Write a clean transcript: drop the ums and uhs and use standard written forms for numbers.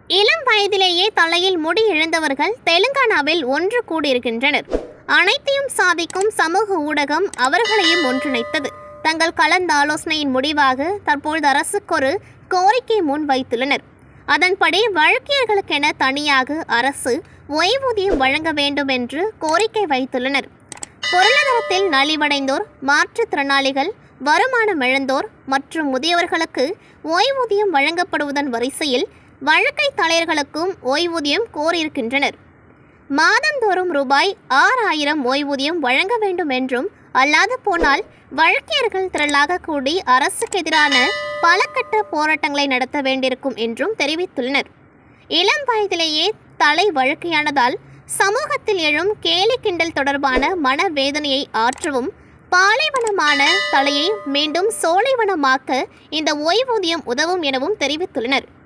இளம் வயதிலேயே தலையில் முடி இழந்தவர்கள் தெலுங்கானாவில் ஒன்று கூடியிருக்கின்றனர். அனைத்தையும் சாதிக்கும் சமூக ஊடகம் அவர்களையும் ஒன்றிணைத்தது. தங்கள் கலந்தாலோசனையின் முடிவாக தற்போது அரசுக்கொரு கோரிக்கை முன்வைத்துள்ளனர். அதன்படி வழக்கியர்களுக்கென தனியாக அரசு ஓய்வூதியம் வழங்க வேண்டும் என்று கோரிக்கை வைத்துள்ளனர். பொருளாதாரத்தில் நலிவடைந்தோர், மாற்றுத்திறனாளிகள், வருமானம் இழந்தோர் மற்றும் முதியவர்களுக்கு ஓய்வூதியம் வழங்கப்படுவதன் வரிசையில் வழக்கை தலைவர்களுக்கும் ஓய்வூதியம் கோரியிருக்கின்றனர். மாதந்தோறும் ரூபாய் 6000 ஓய்வூதியம் வழங்க வேண்டும் என்றும், அல்லாது போனால் வழக்கியர்கள் திரளாக கூடி அரசுக்கு எதிரான பல கட்ட போராட்டங்களை நடத்த வேண்டியிருக்கும் என்றும் தெரிவித்துள்ளனர். இளம் வயதிலேயே தலை வழக்கையானதால் சமூகத்தில் எழும் கேலி கிண்டல் தொடர்பான மனவேதனையை ஆற்றவும், பாலைவனமான தலையை மீண்டும் சோலைவனமாக்க இந்த ஓய்வூதியம் உதவும் எனவும் தெரிவித்துள்ளனர்.